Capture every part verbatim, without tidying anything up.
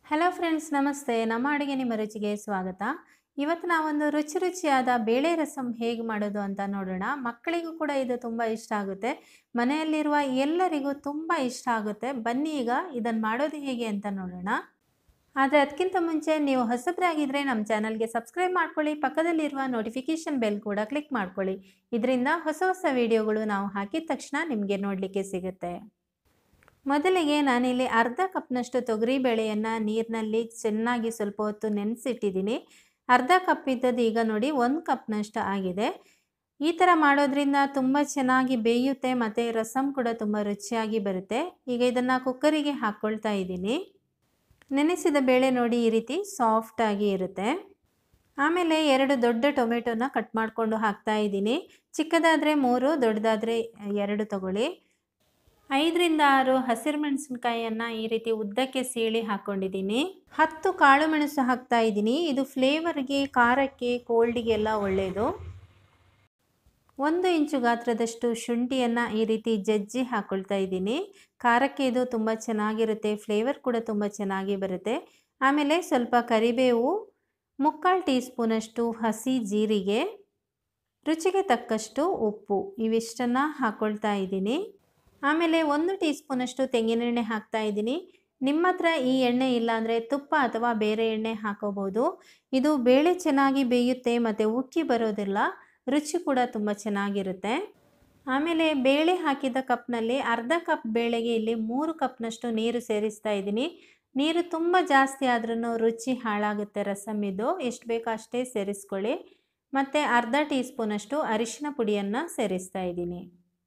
Hello friends, ನಮಸ್ತೆ. ನಮ್ಮ ಅಡುಗೆ ನಿಮ್ಮ ರುಚಿಗೆ ಸ್ವಾಗತ. ಇವತ್ತು ನಾವೊಂದು ರುಚಿ ರುಚಿಯಾದ ಬೇಳೆ ರಸಂ ಹೇಗೆ ಮಾಡೋದು ಅಂತ ನೋಡೋಣ. ಮಕ್ಕಳಿಗೂ ಕೂಡ ಇದು ತುಂಬ ಇಷ್ಟ ಆಗುತ್ತೆ. ಮನೆಯಲ್ಲಿರುವ ಎಲ್ಲರಿಗೂ ತುಂಬ ಇಷ್ಟ ಆಗುತ್ತೆ. ಬನ್ನಿ ಈಗ ಇದನ್ನು ಮಾಡೋದು ಹೇಗೆ ಅಂತ ನೋಡೋಣ. ಆದರೆ ಅದಕ್ಕಿಂತ ಮುಂಚೆ ನೀವು ಹೊಸಬರಾಗಿದ್ದರೆ ನಮ್ಮ ಚಾನಲ್ಗೆ ಸಬ್ಸ್ಕ್ರೈಬ್ ಮಾಡ್ಕೊಳ್ಳಿ. ಪಕ್ಕದಲ್ಲಿರುವ ನೋಟಿಫಿಕೇಷನ್ ಬೆಲ್ ಕೂಡ ಕ್ಲಿಕ್ ಮಾಡ್ಕೊಳ್ಳಿ. ಇದರಿಂದ ಹೊಸ ಹೊಸ ವಿಡಿಯೋಗಳು ನಾವು ಹಾಕಿದ ತಕ್ಷಣ ನಿಮಗೆ ನೋಡಲಿಕ್ಕೆ ಸಿಗುತ್ತೆ. ಮೊದಲಿಗೆ ನಾನಿಲ್ಲಿ ಅರ್ಧ ಕಪ್ನಷ್ಟು ತೊಗರಿ ಬೇಳೆಯನ್ನು ನೀರಿನಲ್ಲಿ ಚೆನ್ನಾಗಿ ಸ್ವಲ್ಪ ಹೊತ್ತು ನೆನೆಸಿಟ್ಟಿದ್ದೀನಿ. ಅರ್ಧ ಕಪ್ ಇದ್ದದ್ದು ಈಗ ನೋಡಿ ಒಂದು ಕಪ್ನಷ್ಟು ಆಗಿದೆ. ಈ ಥರ ಮಾಡೋದ್ರಿಂದ ತುಂಬ ಚೆನ್ನಾಗಿ ಬೇಯುತ್ತೆ ಮತ್ತು ರಸಮ್ ಕೂಡ ತುಂಬ ರುಚಿಯಾಗಿ ಬರುತ್ತೆ. ಈಗ ಇದನ್ನು ಕುಕ್ಕರಿಗೆ ಹಾಕ್ಕೊಳ್ತಾ ಇದ್ದೀನಿ. ನೆನೆಸಿದ ಬೇಳೆ ನೋಡಿ ಈ ರೀತಿ ಸಾಫ್ಟಾಗಿ ಇರುತ್ತೆ. ಆಮೇಲೆ ಎರಡು ದೊಡ್ಡ ಟೊಮೆಟೊನ ಕಟ್ ಮಾಡಿಕೊಂಡು ಹಾಕ್ತಾ ಇದ್ದೀನಿ. ಚಿಕ್ಕದಾದರೆ ಮೂರು, ದೊಡ್ಡದಾದರೆ ಎರಡು ತಗೊಳ್ಳಿ. ಐದರಿಂದ ಆರು ಹಸಿರು ಮೆಣಸಿನ್ಕಾಯಿಯನ್ನು ಈ ರೀತಿ ಉದ್ದಕ್ಕೆ ಸೀಳಿ ಹಾಕ್ಕೊಂಡಿದ್ದೀನಿ. ಹತ್ತು ಕಾಳು ಮೆಣಸು ಹಾಕ್ತಾ ಇದ್ದೀನಿ. ಇದು ಫ್ಲೇವರ್ಗೆ, ಖಾರಕ್ಕೆ, ಕೋಲ್ಡಿಗೆಲ್ಲ ಒಳ್ಳೆಯದು. ಒಂದು ಇಂಚು ಗಾತ್ರದಷ್ಟು ಶುಂಠಿಯನ್ನು ಈ ರೀತಿ ಜಜ್ಜಿ ಹಾಕ್ಕೊಳ್ತಾ ಇದ್ದೀನಿ. ಖಾರಕ್ಕೆ ಇದು ತುಂಬ ಚೆನ್ನಾಗಿರುತ್ತೆ, ಫ್ಲೇವರ್ ಕೂಡ ತುಂಬ ಚೆನ್ನಾಗಿ ಬರುತ್ತೆ. ಆಮೇಲೆ ಸ್ವಲ್ಪ ಕರಿಬೇವು, ಮುಕ್ಕಾಲು ಟೀ ಸ್ಪೂನಷ್ಟು ಹಸಿ ಜೀರಿಗೆ, ರುಚಿಗೆ ತಕ್ಕಷ್ಟು ಉಪ್ಪು, ಇವಿಷ್ಟನ್ನು ಹಾಕ್ಕೊಳ್ತಾ ಇದ್ದೀನಿ. ಆಮೇಲೆ ಒಂದು ಟೀ ಸ್ಪೂನಷ್ಟು ತೆಂಗಿನೆಣ್ಣೆ ಹಾಕ್ತಾ ಇದ್ದೀನಿ. ನಿಮ್ಮ ಹತ್ರ ಈ ಎಣ್ಣೆ ಇಲ್ಲಾಂದರೆ ತುಪ್ಪ ಅಥವಾ ಬೇರೆ ಎಣ್ಣೆ ಹಾಕೋಬೋದು. ಇದು ಬೇಳೆ ಚೆನ್ನಾಗಿ ಬೇಯುತ್ತೆ ಮತ್ತು ಉಕ್ಕಿ ಬರೋದಿಲ್ಲ, ರುಚಿ ಕೂಡ ತುಂಬ ಚೆನ್ನಾಗಿರುತ್ತೆ. ಆಮೇಲೆ ಬೇಳೆ ಹಾಕಿದ ಕಪ್ನಲ್ಲಿ ಅರ್ಧ ಕಪ್ ಬೇಳೆಗೆ ಇಲ್ಲಿ ಮೂರು ಕಪ್ನಷ್ಟು ನೀರು ಸೇರಿಸ್ತಾ ಇದ್ದೀನಿ. ನೀರು ತುಂಬ ಜಾಸ್ತಿ ಆದ್ರೂ ರುಚಿ ಹಾಳಾಗುತ್ತೆ ರಸಮ್ ಇದು. ಎಷ್ಟು ಬೇಕೋ ಅಷ್ಟೇ ಸೇರಿಸ್ಕೊಳ್ಳಿ. ಮತ್ತು ಅರ್ಧ ಟೀ ಸ್ಪೂನಷ್ಟು ಅರಿಶಿನ ಪುಡಿಯನ್ನು ಸೇರಿಸ್ತಾ ಇದ್ದೀನಿ.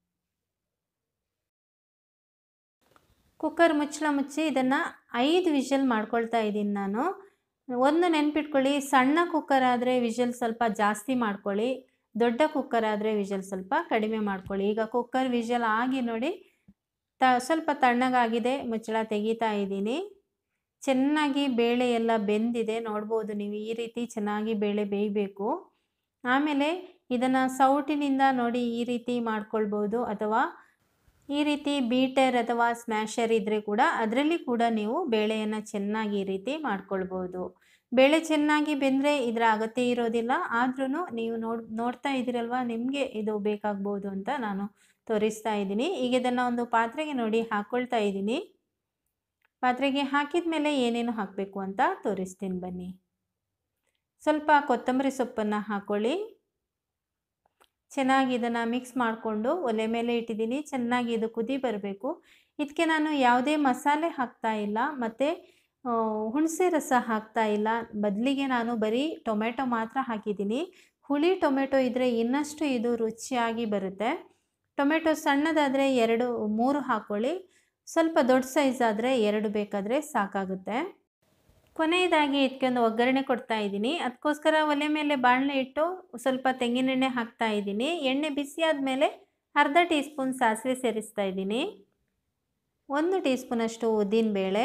ಕುಕ್ಕರ್ ಮುಚ್ಚಳ ಮುಚ್ಚಿ ಇದನ್ನು ಐದು ವಿಷಲ್ ಮಾಡ್ಕೊಳ್ತಾ ಇದ್ದೀನಿ ನಾನು. ಒಂದು ನೆನ್ಪಿಟ್ಕೊಳ್ಳಿ, ಸಣ್ಣ ಕುಕ್ಕರ್ ಆದರೆ ವಿಷಲ್ ಸ್ವಲ್ಪ ಜಾಸ್ತಿ ಮಾಡ್ಕೊಳ್ಳಿ, ದೊಡ್ಡ ಕುಕ್ಕರ್ ಆದರೆ ವಿಷಲ್ ಸ್ವಲ್ಪ ಕಡಿಮೆ ಮಾಡ್ಕೊಳ್ಳಿ. ಈಗ ಕುಕ್ಕರ್ ವಿಷಲ್ ಆಗಿ ನೋಡಿ ತ ಸ್ವಲ್ಪ ತಣ್ಣಗಾಗಿದೆ. ಮುಚ್ಚಳ ತೆಗಿತಾ ಇದ್ದೀನಿ. ಚೆನ್ನಾಗಿ ಬೇಳೆ ಎಲ್ಲ ಬೆಂದಿದೆ, ನೋಡ್ಬೋದು ನೀವು. ಈ ರೀತಿ ಚೆನ್ನಾಗಿ ಬೇಳೆ ಬೇಯಬೇಕು. ಆಮೇಲೆ ಇದನ್ನು ಸೌಟಿನಿಂದ ನೋಡಿ ಈ ರೀತಿ ಮಾಡ್ಕೊಳ್ಬೋದು, ಅಥವಾ ಈ ರೀತಿ ಬೀಟರ್ ಅಥವಾ ಸ್ಮ್ಯಾಶರ್ ಇದ್ದರೆ ಕೂಡ ಅದರಲ್ಲಿ ಕೂಡ ನೀವು ಬೇಳೆಯನ್ನು ಚೆನ್ನಾಗಿ ಈ ರೀತಿ ಮಾಡ್ಕೊಳ್ಬೋದು. ಬೇಳೆ ಚೆನ್ನಾಗಿ ಬೆಂದರೆ ಇದರ ಅಗತ್ಯ ಇರೋದಿಲ್ಲ. ಆದ್ರೂ ನೀವು ನೋಡ್ ನೋಡ್ತಾ ಇದ್ದೀರಲ್ವ, ನಿಮಗೆ ಇದು ಬೇಕಾಗ್ಬೋದು ಅಂತ ನಾನು ತೋರಿಸ್ತಾ ಇದ್ದೀನಿ. ಈಗ ಇದನ್ನು ಒಂದು ಪಾತ್ರೆಗೆ ನೋಡಿ ಹಾಕ್ಕೊಳ್ತಾ ಇದ್ದೀನಿ. ಪಾತ್ರೆಗೆ ಹಾಕಿದ ಮೇಲೆ ಏನೇನು ಹಾಕಬೇಕು ಅಂತ ತೋರಿಸ್ತೀನಿ ಬನ್ನಿ. ಸ್ವಲ್ಪ ಕೊತ್ತಂಬರಿ ಸೊಪ್ಪನ್ನು ಹಾಕ್ಕೊಳ್ಳಿ. ಚೆನ್ನಾಗಿ ಇದನ್ನು ಮಿಕ್ಸ್ ಮಾಡಿಕೊಂಡು ಒಲೆ ಮೇಲೆ ಇಟ್ಟಿದ್ದೀನಿ. ಚೆನ್ನಾಗಿ ಇದು ಕುದಿ ಬರಬೇಕು. ಇದಕ್ಕೆ ನಾನು ಯಾವುದೇ ಮಸಾಲೆ ಹಾಕ್ತಾ ಇಲ್ಲ ಮತ್ತು ಹುಣಸೆ ರಸ ಹಾಕ್ತಾ ಇಲ್ಲ. ಬದಲಿಗೆ ನಾನು ಬರೀ ಟೊಮೆಟೊ ಮಾತ್ರ ಹಾಕಿದ್ದೀನಿ. ಹುಳಿ ಟೊಮೆಟೊ ಇದ್ದರೆ ಇನ್ನಷ್ಟು ಇದು ರುಚಿಯಾಗಿ ಬರುತ್ತೆ. ಟೊಮೆಟೊ ಸಣ್ಣದಾದರೆ ಎರಡು ಮೂರು ಹಾಕ್ಕೊಳ್ಳಿ. ಸ್ವಲ್ಪ ದೊಡ್ಡ ಸೈಜ್ ಆದರೆ ಎರಡು ಬೇಕಾದರೆ ಸಾಕಾಗುತ್ತೆ. ಕೊನೆಯದಾಗಿ ಇದಕ್ಕೆ ಒಂದು ಒಗ್ಗರಣೆ ಕೊಡ್ತಾ ಇದ್ದೀನಿ. ಅದಕ್ಕೋಸ್ಕರ ಒಲೆ ಮೇಲೆ ಬಾಣಲೆ ಇಟ್ಟು ಸ್ವಲ್ಪ ತೆಂಗಿನೆಣ್ಣೆ ಹಾಕ್ತಾ ಇದ್ದೀನಿ. ಎಣ್ಣೆ ಬಿಸಿ ಆದಮೇಲೆ ಅರ್ಧ ಟೀ ಸ್ಪೂನ್ ಸಾಸಿವೆ ಸೇರಿಸ್ತಾ ಇದ್ದೀನಿ. ಒಂದು ಟೀ ಸ್ಪೂನಷ್ಟು ಉದ್ದಿನಬೇಳೆ,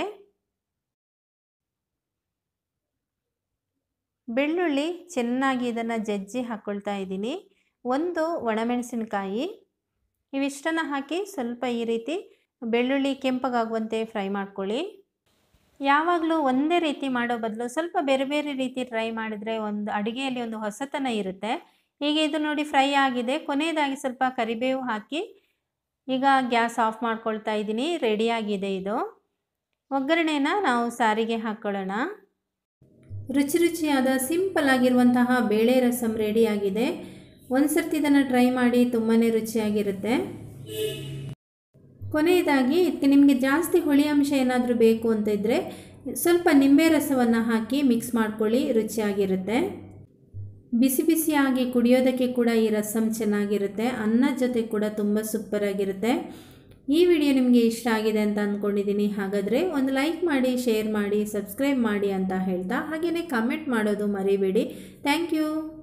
ಬೆಳ್ಳುಳ್ಳಿ ಚೆನ್ನಾಗಿ ಇದನ್ನು ಜಜ್ಜಿ ಹಾಕ್ಕೊಳ್ತಾ ಇದ್ದೀನಿ. ಒಂದು ಒಣಮೆಣಸಿನಕಾಯಿ, ಇವಿಷ್ಟನ್ನು ಹಾಕಿ ಸ್ವಲ್ಪ ಈ ರೀತಿ ಬೆಳ್ಳುಳ್ಳಿ ಕೆಂಪಗಾಗುವಂತೆ ಫ್ರೈ ಮಾಡ್ಕೊಳ್ಳಿ. ಯಾವಾಗಲೂ ಒಂದೇ ರೀತಿ ಮಾಡೋ ಬದಲು ಸ್ವಲ್ಪ ಬೇರೆ ಬೇರೆ ರೀತಿ ಟ್ರೈ ಮಾಡಿದರೆ ಒಂದು ಅಡುಗೆಯಲ್ಲಿ ಒಂದು ಹೊಸತನ ಇರುತ್ತೆ. ಈಗ ಇದು ನೋಡಿ ಫ್ರೈ ಆಗಿದೆ. ಕೊನೆಯದಾಗಿ ಸ್ವಲ್ಪ ಕರಿಬೇವು ಹಾಕಿ ಈಗ ಗ್ಯಾಸ್ ಆಫ್ ಮಾಡ್ಕೊಳ್ತಾ ಇದ್ದೀನಿ. ರೆಡಿಯಾಗಿದೆ ಇದು. ಒಗ್ಗರಣೆನ ನಾವು ಸಾರಿಗೆ ಹಾಕ್ಕೊಳ್ಳೋಣ. ರುಚಿ ರುಚಿಯಾದ ಸಿಂಪಲ್ ಆಗಿರುವಂತಹ ಬೇಳೆ ರಸಮ್ ರೆಡಿಯಾಗಿದೆ. ಒಂದು ಸರ್ತಿ ಇದನ್ನು ಟ್ರೈ ಮಾಡಿ, ತುಂಬಾ ರುಚಿಯಾಗಿರುತ್ತೆ. ಕೊನೆಯದಾಗಿ ಇದಕ್ಕೆ ನಿಮಗೆ ಜಾಸ್ತಿ ಹುಳಿ ಅಂಶ ಏನಾದರೂ ಬೇಕು ಅಂತ ಇದ್ದರೆ ಸ್ವಲ್ಪ ನಿಂಬೆ ರಸವನ್ನು ಹಾಕಿ ಮಿಕ್ಸ್ ಮಾಡ್ಕೊಳ್ಳಿ, ರುಚಿಯಾಗಿರುತ್ತೆ. ಬಿಸಿ ಬಿಸಿಯಾಗಿ ಕುಡಿಯೋದಕ್ಕೆ ಕೂಡ ಈ ರಸಮ್ ಚೆನ್ನಾಗಿರುತ್ತೆ. ಅನ್ನದ ಜೊತೆ ಕೂಡ ತುಂಬ ಸೂಪರಾಗಿರುತ್ತೆ. ಈ ವಿಡಿಯೋ ನಿಮಗೆ ಇಷ್ಟ ಆಗಿದೆ ಅಂತ ಅಂದ್ಕೊಂಡಿದ್ದೀನಿ. ಹಾಗಾದರೆ ಒಂದು ಲೈಕ್ ಮಾಡಿ, ಶೇರ್ ಮಾಡಿ, ಸಬ್ಸ್ಕ್ರೈಬ್ ಮಾಡಿ ಅಂತ ಹೇಳ್ತಾ, ಹಾಗೆಯೇ ಕಮೆಂಟ್ ಮಾಡೋದು ಮರಿಬೇಡಿ. Thank you.